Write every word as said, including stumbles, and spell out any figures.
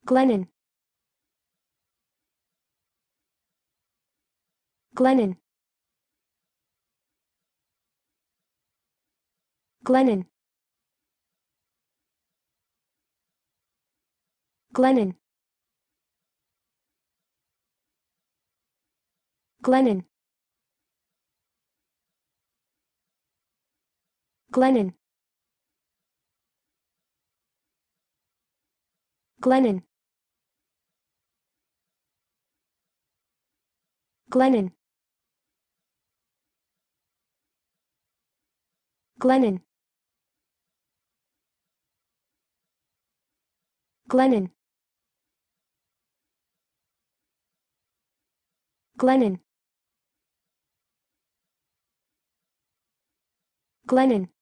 Glennon. Glennon. Glennon. Glennon. Glennon. Glennon. Glennon. Glennon. Glennon. Glennon. Glennon. Glennon.